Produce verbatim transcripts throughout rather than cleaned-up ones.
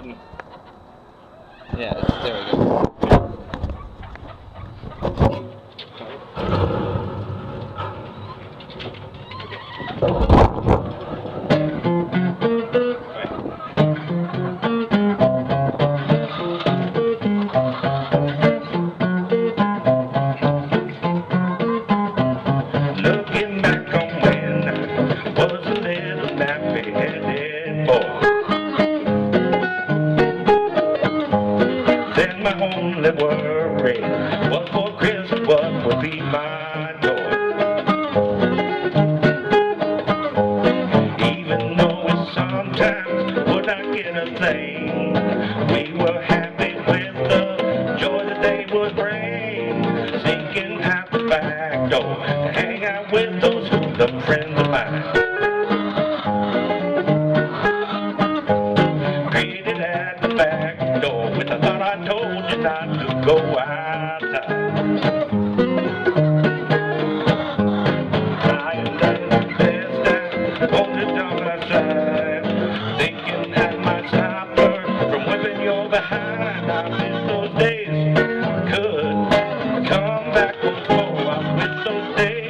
button. Yeah, it's, there we go. Looking back on when I was a little nappy-headed boy, then my only worry was for Christmas what would be my joy. Even though we sometimes would not get a thing, we were happy with the joy that they would bring. Sneaking out the back door to hang out with those hoodlum friends of mine. Greeted at the back door with the thought I told you not to go outside. Lying down the best time on the dark outside, thinking that might stop her from whipping your behind. I miss those days, could come back once more. I miss those days,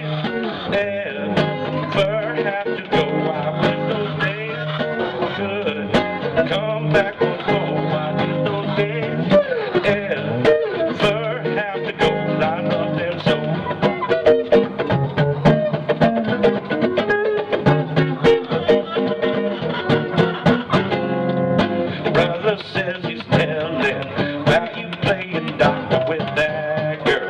never have to go. I miss those days, could come back once more. I miss those days, never have to go. 'Cause I love them so. Brother says he's telling about you playing doctor with that girl.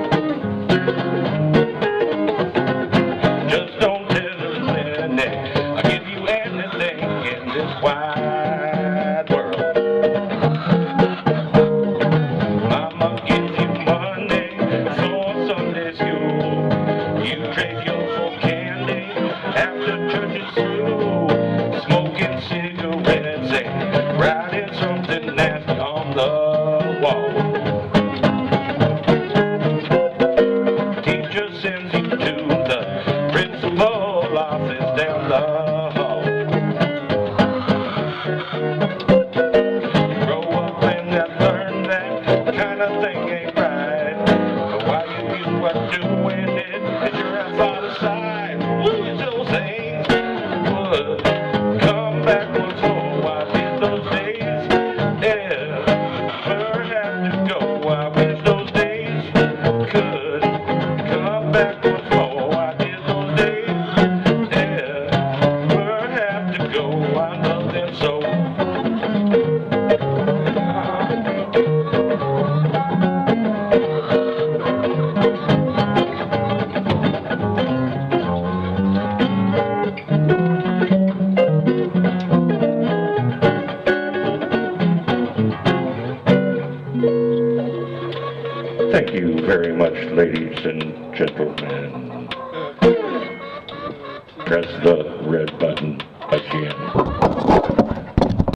Just don't tell her anything. I'll give you anything in this wide world. Mama gives you money for Sunday school. You trade yours for candy after church is through. Smoking cigarettes and writing something nasty on the wall. Teacher sends you to the principal office down the hall. Grow up and I learn that kind of thing ain't right. But while you are doing it, it's your father's side. Lose those things would come back once more. I miss those days, never have to go. I wish those days could come back once more. I miss those days, never have to go. I love them so. Thank you very much, ladies and gentlemen. Press the red button again.